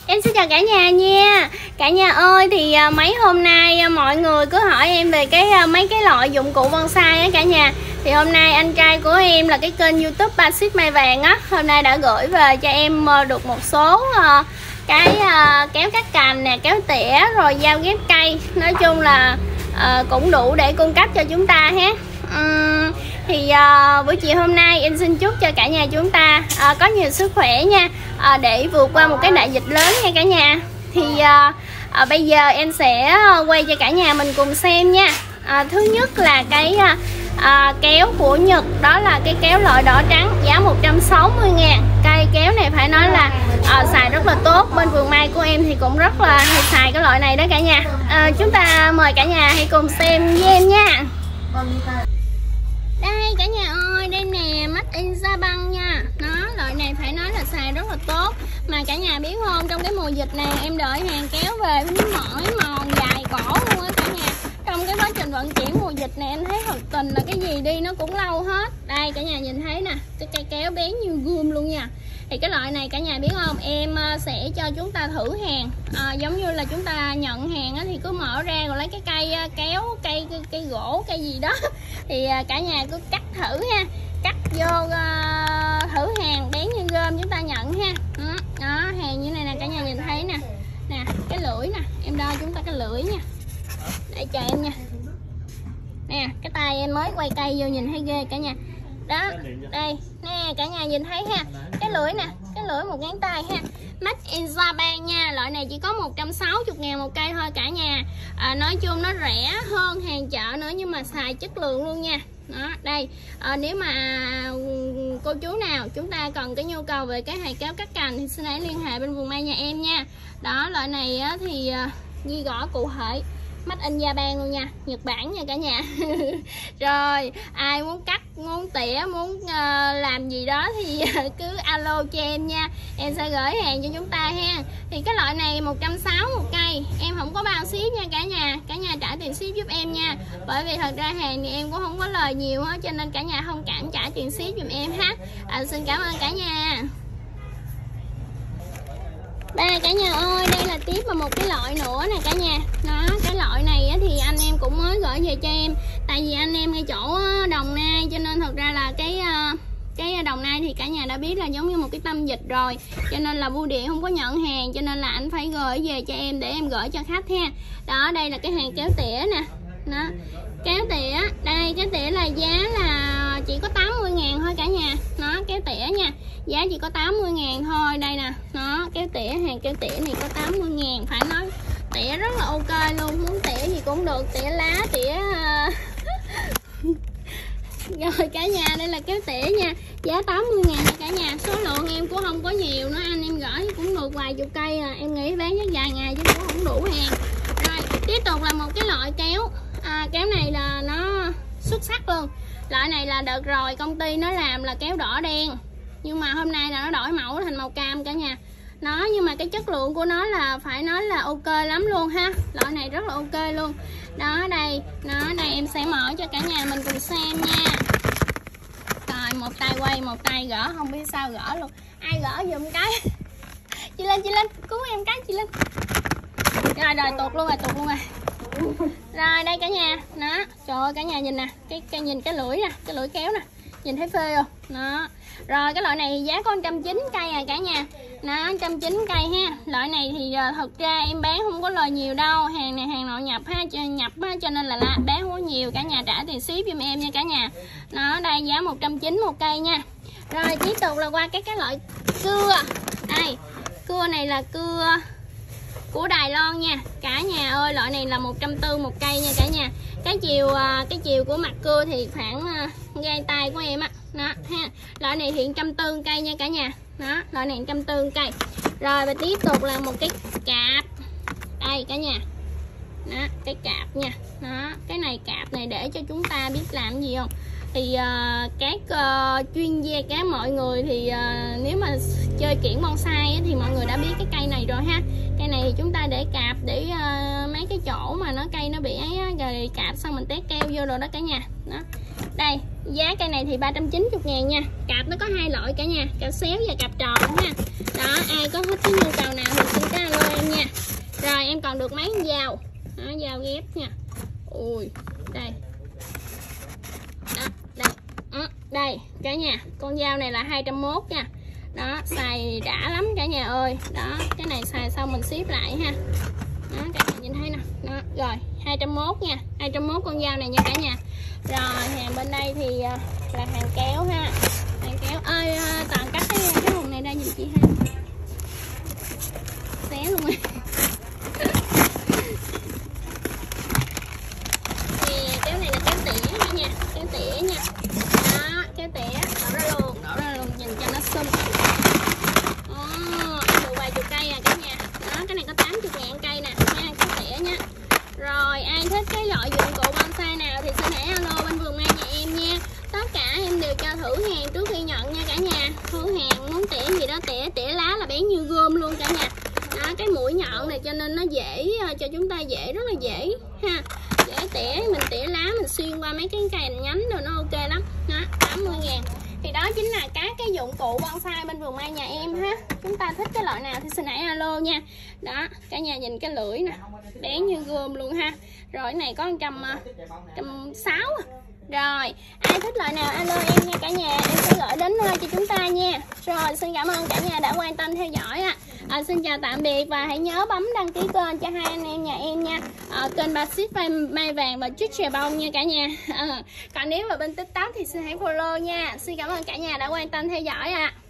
Em xin chào cả nhà nha. Cả nhà ơi, thì mấy hôm nay mọi người cứ hỏi em về mấy cái loại dụng cụ bonsai á cả nhà. Thì hôm nay anh trai của em là cái kênh YouTube Ba Ship Mai Vàng á, hôm nay đã gửi về cho em được một số cái kéo cắt cành nè, kéo tỉa rồi dao ghép cây. Nói chung là cũng đủ để cung cấp cho chúng ta ha. Thì buổi chiều hôm nay em xin chúc cho cả nhà chúng ta có nhiều sức khỏe nha, để vượt qua một cái đại dịch lớn nha cả nhà. Thì bây giờ em sẽ quay cho cả nhà mình cùng xem nha. Thứ nhất là cái kéo của Nhật, đó là cái kéo loại đỏ trắng giá 160.000. Cây kéo này phải nói là xài rất là tốt. Bên vườn mai của em thì cũng rất là hay xài cái loại này đó cả nhà. Chúng ta mời cả nhà hãy cùng xem với em nha. Đây cả nhà ơi, đây nè, Made in Japan nha. Loại này phải nói là xài rất là tốt. Mà cả nhà biết không, trong cái mùa dịch này em đợi hàng kéo về với mỏi mòn dài cổ luôn á cả nhà. Trong cái quá trình vận chuyển mùa dịch này em thấy thật tình là cái gì đi nó cũng lâu hết. Đây cả nhà nhìn thấy nè, cái cây kéo bén như gươm luôn nha. Thì cái loại này cả nhà biết không, em sẽ cho chúng ta thử hàng, giống như là chúng ta nhận hàng á, thì cứ mở ra rồi lấy cái cây kéo, cây gỗ, cây gì đó thì cả nhà cứ cắt thử ha, cắt vô thử hàng bén như gươm chúng ta nhận ha. Đó, hàng như này nè cả nhà nhìn thấy nè, nè cái lưỡi nè, em đo chúng ta cái lưỡi nha, để cho em nha, nè cái tay em mới quay cây vô nhìn thấy ghê cả nhà. Đó, đây nè cả nhà nhìn thấy ha, cái lưỡi nè, cái lưỡi một ngón tay ha, Made in Japan nha. Loại này chỉ có 160.000 một cây thôi cả nhà. Nói chung nó rẻ hơn hàng chợ nữa nhưng mà xài chất lượng luôn nha. Đó, đây nếu mà cô chú nào chúng ta cần cái nhu cầu về cái hàng kéo cắt cành thì xin hãy liên hệ bên vườn mai nhà em nha. Đó, loại này thì ghi rõ cụ thể Made in Japan luôn nha, Nhật Bản nha cả nhà. Rồi ai muốn cắt, muốn tỉa, muốn làm gì đó thì cứ alo cho em nha, em sẽ gửi hàng cho chúng ta ha. Thì cái loại này 160 một cây, em không có bao ship nha cả nhà trả tiền ship giúp em nha. Bởi vì thật ra hàng thì em cũng không có lời nhiều hết, cho nên cả nhà thông cảm trả tiền ship giùm em ha. Xin cảm ơn cả nhà. Đây cả nhà ơi, đây là tiếp vào một cái loại nữa nè cả nhà. Đó, cái loại này thì anh em cũng mới gửi về cho em. Tại vì anh em ngay chỗ Đồng Nai, cho nên thật ra là cái Đồng Nai thì cả nhà đã biết là giống như một cái tâm dịch rồi, cho nên là bưu điện không có nhận hàng, cho nên là anh phải gửi về cho em để em gửi cho khách ha. Đó, đây là cái hàng kéo tỉa nè. Đó, kéo tỉa, đây kéo tỉa là giá là chỉ có 80.000 thôi cả nhà. Nó kéo tỉa nha, giá chỉ có 80.000 thôi. Đây nè, nó kéo tỉa, hàng kéo tỉa này có 80.000, phải nói tỉa rất là ok luôn. Muốn tỉa gì cũng được, tỉa lá, tỉa rồi cả nhà, đây là kéo tỉa nha, giá 80.000 nha cả nhà. Số lượng em cũng không có nhiều nữa, anh em gửi cũng được vài chục cây à. Em nghĩ bán chắc vài ngày chứ cũng không đủ hàng. Rồi tiếp tục là một cái loại kéo, kéo này là nó xuất sắc luôn. Loại này là đợt rồi công ty nó làm là kéo đỏ đen, nhưng mà hôm nay là nó đổi mẫu thành màu cam cả nhà. Nó nhưng mà cái chất lượng của nó là phải nói là ok lắm luôn ha. Loại này rất là ok luôn. Đó, đây em sẽ mở cho cả nhà mình cùng xem nha. Rồi một tay quay, một tay gỡ, không biết sao gỡ luôn. Ai gỡ giùm cái. Chị Linh cứu em cái chị Linh. Rồi tuột luôn rồi. Rồi đây cả nhà, đó, trời ơi cả nhà nhìn nè, cái nhìn cái lưỡi nè, cái lưỡi kéo nè, nhìn thấy phê không? Đó. Rồi cái loại này giá có 190 cây à cả nhà. Nó 190 cây ha. Loại này thì thật ra em bán không có lời nhiều đâu, hàng này hàng nội nhập ha, cho nên là bán không có nhiều, cả nhà trả tiền ship giùm em nha cả nhà. Nó đây giá 190 một cây nha. Rồi tiếp tục là qua cái loại cưa. Đây, cưa này là cưa của Đài Loan nha cả nhà ơi. Loại này là 140 một cây nha cả nhà. Cái chiều của mặt cưa thì khoảng gai tay của em á. Đó ha. Loại này hiện 140 cây nha cả nhà. Đó, loại này 140 cây. Rồi và tiếp tục là một cái cạp. Đây cả nhà. Đó, cái cạp nha. Đó, cái này cạp này để cho chúng ta biết làm gì không? Thì các chuyên gia, các mọi người thì nếu mà chơi kiển bonsai thì mọi người đã biết cái cây này rồi ha. Cây này thì chúng ta để cạp, để mấy cái chỗ mà nó cây nó bị ấy á, rồi cạp xong mình tét keo vô rồi đó cả nhà. Đó. Đây, giá cây này thì 390.000 nha. Cạp nó có hai loại cả nhà, cạp xéo và cạp tròn ha. Đó, ai có thích cái nhu cầu nào thì xin các còn được mấy con dao. Đó, dao ghép nha. Ui, đây. Đó, đây. Đây cả nhà, con dao này là 201 nha. Đó, xài đã lắm cả nhà ơi. Đó, cái này xài xong mình ship lại ha. Đó, cả nhà nhìn thấy nè. Đó, rồi 201 nha, 201 con dao này nha cả nhà. Rồi hàng bên đây thì là hàng kéo ha. Hàng kéo ơi, Toàn cắt cái hùng này ra nhìn chị ha. Xé luôn rồi. Thì kéo này là kéo tỉa cả nhà, kéo tỉa nha. Đó, kéo tỉa đổ ra luôn nhìn cho nó xum. Được vài chục cây à cả nhà. Đó, cái này có 80.000 cây nè nha, kéo tỉa nha. Rồi ai thích cái loại dụng cụ bonsai nào thì xin hãy alo bên vườn mai nhà em nha. Tất cả em đều cho thử hàng trước khi nhận nha cả nhà. Thử hàng muốn tỉa gì đó tỉa lá là bén như gươm luôn cả nhà. Đó, cái mũi nhọn này cho nên nó dễ cho chúng ta rất là dễ ha. Dễ tỉa, mình tỉa lá mình xuyên qua mấy cái cành nhánh rồi nó ok lắm. Đó, 80.000. Thì đó chính là các cái dụng cụ bonsai bên vườn mai nhà em ha. Chúng ta thích cái loại nào thì xin hãy alo nha. Đó, cả nhà nhìn cái lưỡi nè, bén như gươm luôn ha. Rồi cái này có 160. Rồi, ai thích loại nào alo em nha cả nhà, em sẽ gửi đến cho chúng ta nha. Rồi, xin cảm ơn cả nhà đã quan tâm theo dõi ạ. Xin chào tạm biệt và hãy nhớ bấm đăng ký kênh cho hai anh em nhà em nha. Kênh Bà Ship Mai Vàng và Chút Chè Bông nha cả nhà. Còn nếu mà bên TikTok thì xin hãy follow nha. Xin cảm ơn cả nhà đã quan tâm theo dõi ạ.